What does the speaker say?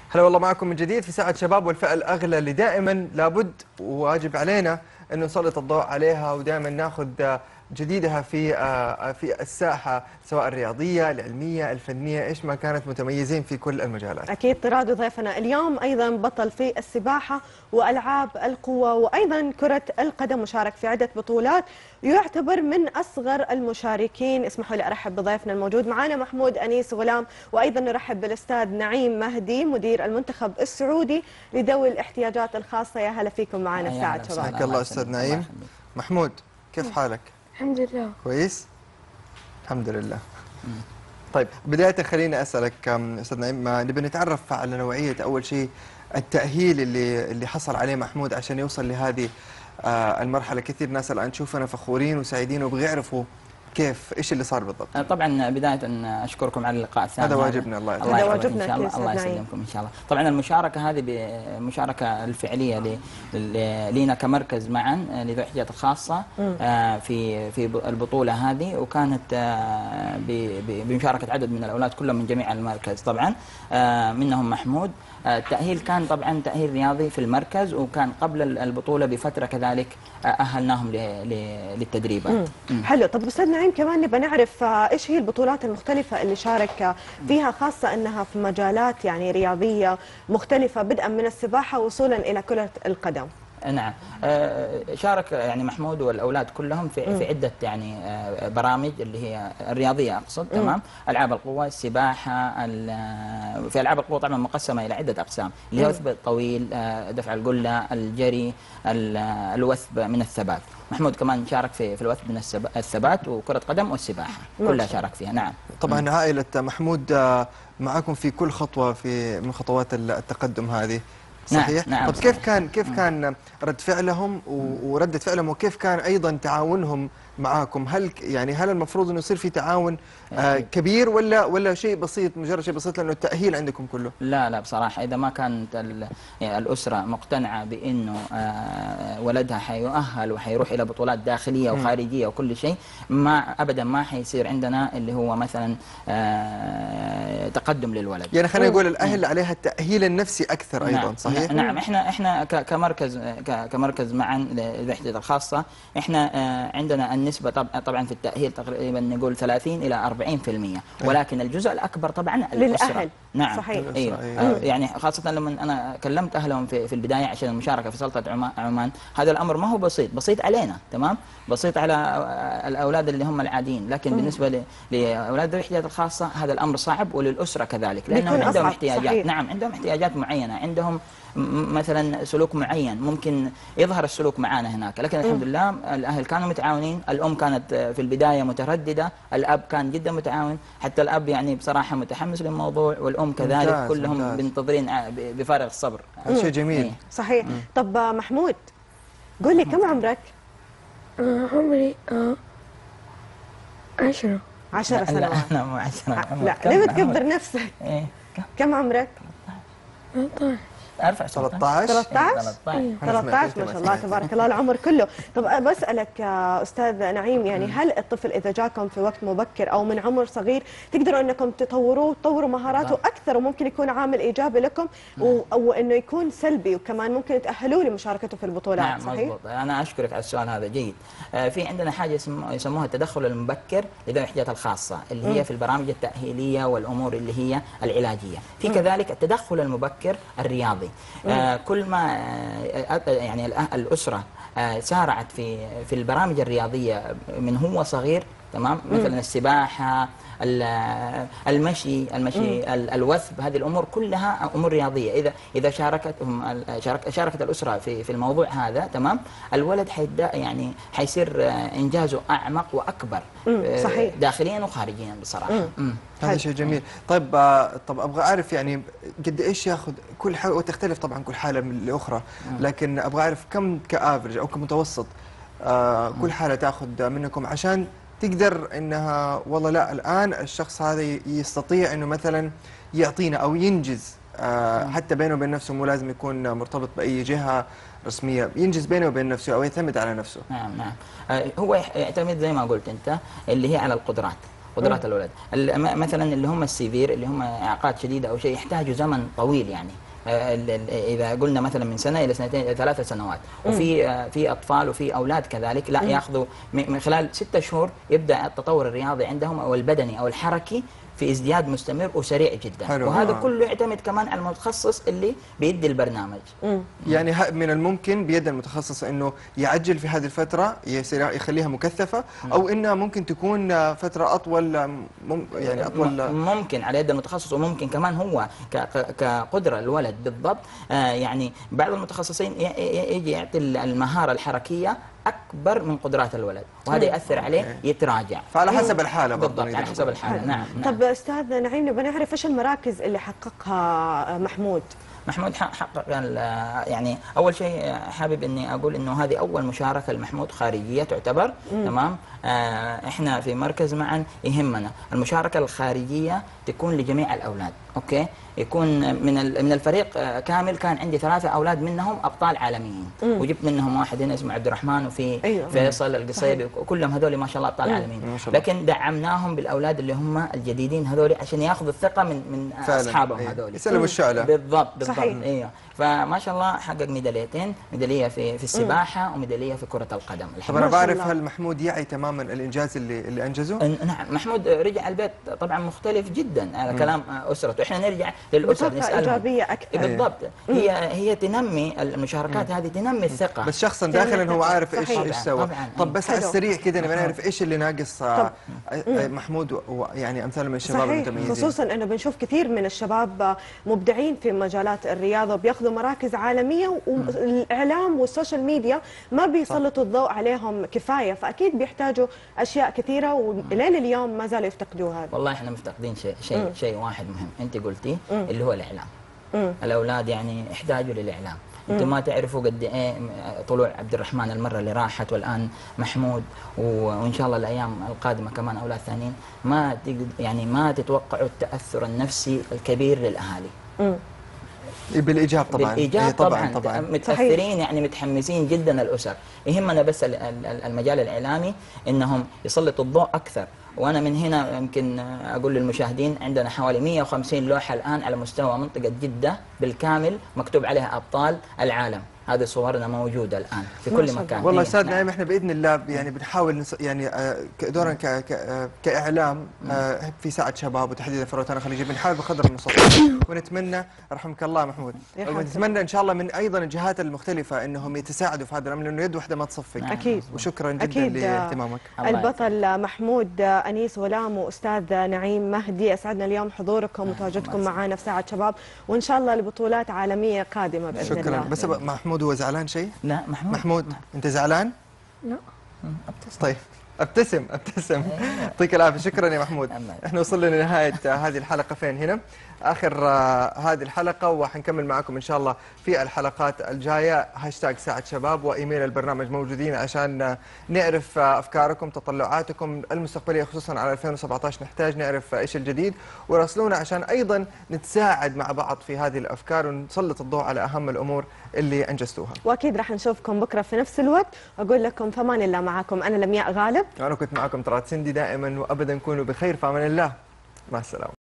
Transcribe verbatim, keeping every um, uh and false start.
هلا والله معكم من جديد في ساعة شباب والفئة الأغلى اللي دائما لابد وواجب علينا أنه نسلط الضوء عليها ودائما ناخذ جديدها في في الساحة سواء الرياضية، العلمية، الفنية، ايش ما كانت متميزين في كل المجالات. أكيد طراد ضيفنا اليوم أيضا بطل في السباحة وألعاب القوة وأيضا كرة القدم، مشارك في عدة بطولات، يعتبر من أصغر المشاركين. اسمحوا لي أرحب بضيفنا الموجود معنا محمود أنيس غلام، وأيضا نرحب بالأستاذ نعيم مهدي مدير المنتخب السعودي لذوي الاحتياجات الخاصة. يا هلا فيكم معنا في ساعة شباب. حياك الله أستاذ نعيم. محمود كيف حالك؟ الحمد لله كويس؟ الحمد لله. طيب بداية خليني أسألك أستاذ نعيم، نبي نتعرف على نوعية أول شيء التأهيل اللي اللي حصل عليه محمود عشان يوصل لهذه المرحلة. كثير ناس الآن تشوفنا فخورين وسعيدين وبغوا يعرفوا كيف ايش اللي صار بالضبط. طبعا بدايه اشكركم على اللقاء الثاني. هذا واجبنا. الله الله واجبنا ان شاء الله. الله يسلمكم ان شاء الله. طبعا المشاركه هذه المشاركه الفعليه لينا كمركز معا لذوي الاحتياجات الخاصه في في البطوله هذه، وكانت بمشاركه عدد من الاولاد كلهم من جميع المركز طبعا، منهم محمود. التأهيل كان طبعا تأهيل رياضي في المركز، وكان قبل البطولة بفترة كذلك أهلناهم للتدريبات. حلو. طب أستاذ نعيم كمان نبغى نعرف إيش هي البطولات المختلفة اللي شارك فيها، خاصة أنها في مجالات يعني رياضية مختلفة بدءا من السباحة وصولا إلى كرة القدم. نعم، شارك يعني محمود والأولاد كلهم في في عدة يعني برامج اللي هي الرياضية أقصد. تمام. ألعاب القوة، السباحة، في ألعاب القوة طبعا مقسمة إلى عدة أقسام اللي هي وثب الطويل، دفع القلة، الجري، الوثب من الثبات. محمود كمان شارك في في الوثب من الثبات وكرة قدم والسباحة كلها شارك فيها. نعم. طبعا عائلة محمود معكم في كل خطوة في من خطوات التقدم هذه. صحيح؟ نعم. طب صحيح. كيف كان كيف كان رد فعلهم وردة فعلهم، وكيف كان ايضا تعاونهم معاكم؟ هل يعني هل المفروض انه يصير في تعاون آه كبير ولا ولا شيء بسيط، مجرد شيء بسيط لانه التأهيل عندكم كله؟ لا لا بصراحة إذا ما كانت يعني الأسرة مقتنعة بأنه آه ولدها حيؤهل وحيروح إلى بطولات داخلية وخارجية وكل شيء، ما أبدا ما حيصير عندنا اللي هو مثلا آه تقدم للولد. يعني خلينا نقول الأهل عليها التأهيل النفسي أكثر أيضا. نعم. صحيح؟ نعم. إحنا إحنا كمركز كمركز معا للوحدات الخاصة، إحنا آه عندنا النسبة طبعا في التأهيل تقريبا نقول ثلاثين إلى أربعين بالمئة، ولكن الجزء الأكبر طبعا للأهل. نعم. صحيح. أيوه. أيوه. يعني خاصة لما أنا كلمت أهلهم في في البداية عشان المشاركة في سلطة عمان، هذا الأمر ما هو بسيط، بسيط علينا تمام، بسيط على الأولاد اللي هم العاديين، لكن بالنسبة لأولاد ذوي الاحتياجات الخاصة هذا الأمر صعب، وللأسرة كذلك لأنهم عندهم احتياجات. صحيح. نعم عندهم احتياجات معينة، عندهم مثلا سلوك معين ممكن يظهر السلوك معانا هناك، لكن الحمد لله الأهل كانوا متعاونين. الأم كانت في البداية مترددة، الأب كان جدا متعاون، حتى الأب يعني بصراحة متحمس للموضوع، والأم كذلك. ممتاز. كلهم ممتاز. منتظرين بفارغ الصبر. هذا شيء جميل. إيه. صحيح. مم. طب محمود قول لي كم عمرك؟ آه عمري آه عشرة. عشر سنوات. لا أنا مو عشرة. لا ليه بتكبر نفسك؟ إيه. كم عمرك؟ ثلاثة عشر. ارفع ثلاثة عشر ثلاثة عشر ثلاثة عشر ما شاء الله تبارك الله العمر كله. طب بسألك استاذ نعيم، يعني هل الطفل اذا جاكم في وقت مبكر او من عمر صغير تقدروا انكم تطوروه وتطوروا مهاراته اكثر، وممكن يكون عامل ايجابي لكم او انه يكون سلبي، وكمان ممكن تاهلوه لمشاركته في البطولات؟ نعم. صحيح؟ مضبوط. انا اشكرك على السؤال هذا جيد. في عندنا حاجه يسموها التدخل المبكر لذوي الاحتياجات الخاصه اللي هي في البرامج التاهيليه والامور اللي هي العلاجيه. في كذلك التدخل المبكر الرياضي. آه كل ما آه يعني الأسرة آه سارعت في في البرامج الرياضية من هو صغير، تمام، مثلا السباحة، المشي المشي الوثب، هذه الامور كلها امور رياضيه. اذا اذا شاركتهم شاركت الاسره في في الموضوع هذا، تمام، الولد حيبدا يعني حيصير انجازه اعمق واكبر. صحيح. داخليا وخارجيا بصراحه. هذا شيء جميل. طيب طب ابغى اعرف يعني قد ايش ياخذ كل حاله، وتختلف طبعا كل حاله من لاخرى، لكن ابغى اعرف كم كافرج او كمتوسط آه كل حاله تاخذ منكم عشان تقدر انها والله لا الان الشخص هذا يستطيع انه مثلا يعطينا او ينجز آه حتى بينه وبين نفسه، مو لازم يكون مرتبط باي جهه رسميه، ينجز بينه وبين نفسه او يعتمد على نفسه. نعم نعم. آه هو يعتمد زي ما قلت انت اللي هي على القدرات. قدرات الولد. ال- م- مثلا اللي هم السيفير، اللي هم اعاقات شديده او شيء، يحتاجوا زمن طويل يعني. آه، ال- ال- اذا قلنا مثلا من سنه الى سنتين الى ثلاث سنوات، وفي آه، في اطفال وفي اولاد كذلك لا ياخذوا م- من خلال ستة شهور يبدا التطور الرياضي عندهم او البدني او الحركي في ازدياد مستمر وسريع جدا. حلو. وهذا آه. كله يعتمد كمان على المتخصص اللي بيدي البرنامج. يعني ه- من الممكن بيد المتخصص انه يعجل في هذه الفتره، يصير يخليها مكثفه، او انها ممكن تكون آه، فتره اطول، آه، مم يعني اطول. آه، ممكن على يد المتخصص، وممكن كمان هو ك- ك- كقدره الولد بالضبط. آه، يعني بعض المتخصصين ي- ي- يجي يعطي المهاره الحركيه اكبر من قدرات الولد، وهذا ياثر عليه يتراجع. فعلى حسب الحاله برضه بالضبط، على حسب الحاله. نعم, نعم. طب استاذ نعيم، نبغى نعرف ايش المراكز اللي حققها محمود؟ محمود ح- حقق ال- يعني اول شيء حابب اني اقول انه هذه اول مشاركه لمحمود خارجيه تعتبر. تمام. آه، احنا في مركز معا يهمنا المشاركه الخارجيه تكون لجميع الاولاد. اوكي، يكون من ال- من الفريق آه، كامل. كان عندي ثلاثه اولاد منهم ابطال عالميين، وجبت منهم واحد هنا اسمه عبد الرحمن، وفي أيوة. فيصل القصيبي، وكلهم هذول ما شاء الله ابطال عالميين. ما شاء الله. لكن دعمناهم بالاولاد اللي هم الجديدين هذول عشان ياخذوا الثقه من من فعلاً. اصحابهم أيوة. هذول. يسلموا الشعله. بالضبط بالضبط. صحيح. ايوه، فما شاء الله حقق ميداليتين، ميداليه في في السباحه وميداليه في كره القدم. طب الحمد انا ما شاء بعرف الله. هل محمود يعي تماما الانجاز اللي اللي انجزه؟ لله. نعم، محمود رجع البيت طبعا مختلف جدا على كلام اسرته. احنا نرجع للاسر بطاقة نسالهم. إيجابية أكثر. بالضبط. هي هي تنمي المشاركات هذه، تنمي الثقه. بس شخصا داخلا هو عارف ايش صحيح. ايش طبعاً، سوى. طبعاً. طب بس على حلو. السريع كده نبغى نعرف ايش اللي ناقص آه، طب. آه، محمود ويعني امثاله من الشباب صحيح، المتميزين. خصوصا انه بنشوف كثير من الشباب مبدعين في مجالات الرياضه، بياخذوا مراكز عالميه، والاعلام والسوشيال ميديا ما بيسلطوا الضوء عليهم كفايه، فاكيد بيحتاجوا اشياء كثيره، ولين اليوم ما زالوا يفتقدوا هذا. والله احنا مفتقدين شيء شيء شيء واحد مهم انت قلتيه، اللي هو الاعلام. الاولاد يعني يحتاجوا للاعلام. انتم ما تعرفوا قد ايه طلوع عبد الرحمن المره اللي راحت، والان محمود، وان شاء الله الايام القادمه كمان اولاد ثانيين، ما يعني ما تتوقعوا التاثر النفسي الكبير للاهالي. بالايجاب طبعا. بالايجاب إيه طبعا, طبعا, طبعاً. متاثرين يعني متحمسين جدا الاسر. يهمنا بس ال- ال- المجال الاعلامي انهم يسلطوا الضوء اكثر. وانا من هنا يمكن اقول للمشاهدين عندنا حوالي مئة وخمسين لوحه الان على مستوى منطقه جده بالكامل مكتوب عليها ابطال العالم. هذه صورنا موجوده الان في ما كل شاء الله. مكان. والله إيه، استاذ نعم. نعيم، احنا باذن الله يعني بنحاول نص- يعني آه، دورا ك ك آه، كاعلام آه، في ساعه شباب وتحديدا في الوطن الخليجي بنحاول بقدر المستطاع، ونتمنى رحمك الله محمود، يرحمك. ونتمنى ان شاء الله من ايضا الجهات المختلفه انهم يتساعدوا في هذا الامر، لانه يد واحده ما تصفق. اكيد. وشكرا جدا أكيد. لاهتمامك. الله البطل محمود انيس غلام واستاذ نعيم مهدي، اسعدنا اليوم حضوركم وتواجدكم معنا في ساعه شباب، وان شاء الله لبطولات عالميه قادمه باذن شكرا. الله. بس محمود هو زعلان شيء؟ لا محمود محمود انت زعلان؟ لا. طيب ابتسم ابتسم. يعطيك العافيه. شكرا يا محمود. الله. احنا وصلنا لنهايه آه، هذه الحلقه فين هنا اخر آه، هذه الحلقه، وحنكمل معكم ان شاء الله في الحلقات الجايه. هاشتاج ساعه شباب وايميل البرنامج موجودين عشان آه، نعرف آه، افكاركم تطلعاتكم المستقبليه، خصوصا على ألفين وسبعة عشر نحتاج نعرف آه، ايش الجديد، وراسلونا عشان ايضا نتساعد مع بعض في هذه الافكار ونسلط الضوء على اهم الامور اللي انجزتوها. واكيد راح نشوفكم بكره في نفس الوقت، واقول لكم في امان الله. معكم انا لمياء غالب، انا كنت معكم ترى سندي، دائما وابدا كونوا بخير، في امان الله، مع السلامه.